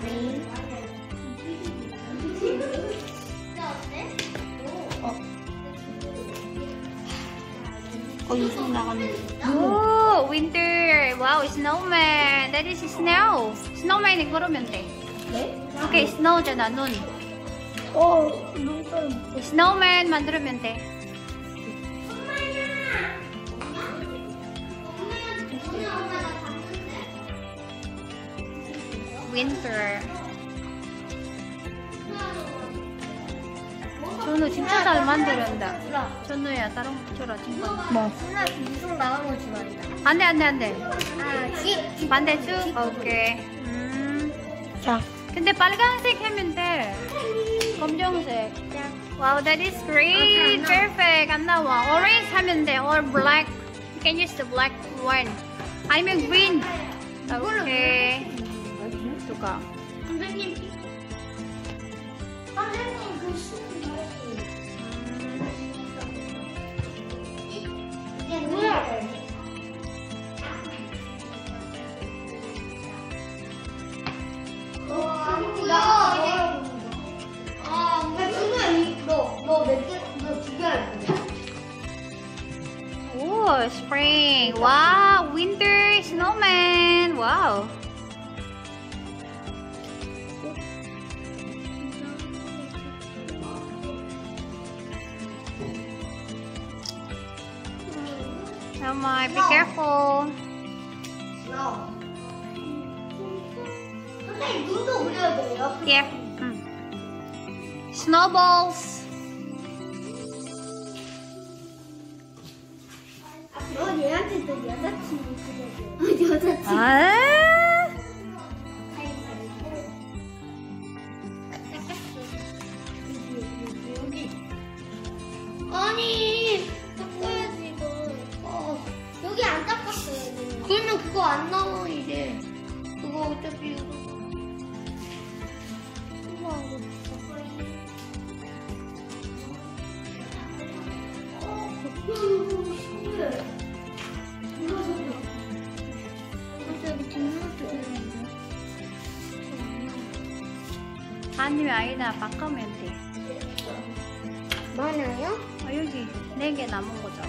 유성 나가는. 오, winter. Wow, snowman. That is snow. Snowman이 그러면 돼. 네? 오케이, snow잖아, 눈. 눈. snowman 만들면 돼. winter. 전우 진짜 잘 만들었다. 전우야, 다른 거 줘라, 친구. 뭐? 누나 유성 나가는 거 좋아한다. 안 돼, 안 돼, 안 돼. 아, 집. 반대쪽? 오케이. 자. 근데 빨간색 하면 돼. 검정색. Wow, that is great. Perfect. 안 나와. Orange 하면 돼. Or black. You can use the black one. 아니면 green. 오케이. 누가? 선생님. 선생님 그 신발. 이게 뭐야? Oh, spring. Wow, winter snowman. Wow. Oh my, be careful. 선생님 눈도 그려야 돼요? Yeah. Snowballs. 너 얘한테 또 여자친구 그려줘. 여자친구. 아? 아니 닦아야지 이거. 여기 안 닦았어요. 그러면 그거 안 나와 이제. 그거 어차피 이거. 아니면 아이나 바꾸면 돼. 많아요? 여기 4개 남은 거잖아.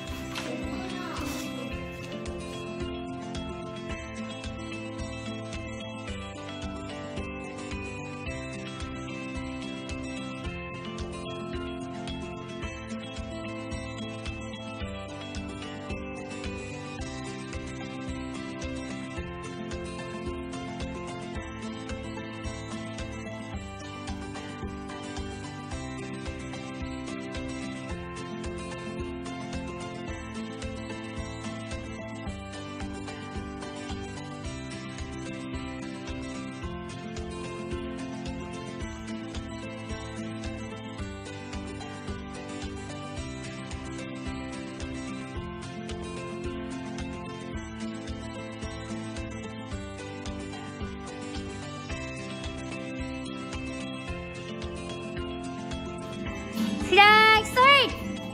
시작! 스타트!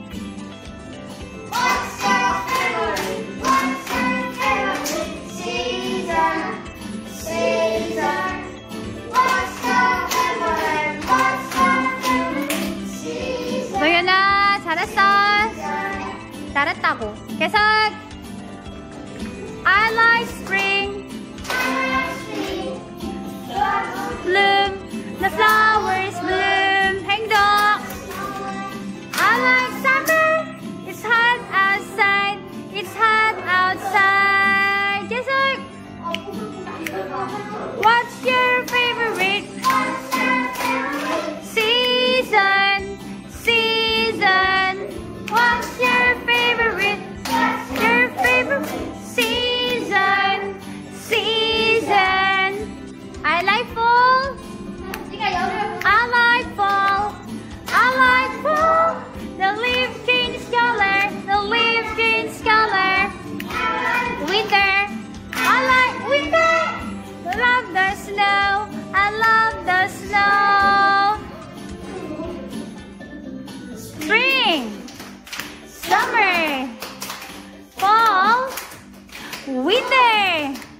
What's your favorite? What's your favorite season? Season. What's your favorite? What's your favorite season? 도연아, 잘했어. 잘했다고. 계속. I like spring. Bloom. The flowers bloom. 행동. I like summer. It's hot outside. It's hot outside. 계속. What's your favorite season? Season. What's your favorite? Your favorite season? Season. I like fall. I like fall. I like fall. The leaf changes color. The leaf changes color. Winter. I like winter. I love the snow. I love the snow. Spring. Summer. Fall. Winter.